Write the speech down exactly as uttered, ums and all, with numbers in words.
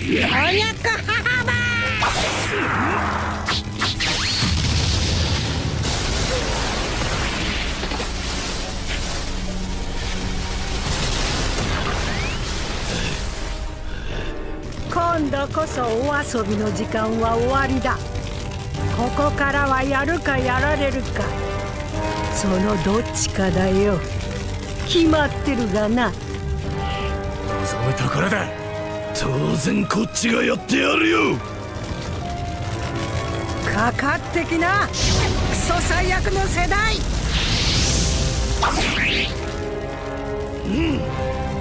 早く母ば今度こそお遊びの時間は終わりだ。ここからはやるかやられるか、そのどっちかだよ。決まってるがな。 望むところだ。当然こっちがやってやるよ。 かかってきな、クソ最悪の世代。 うん。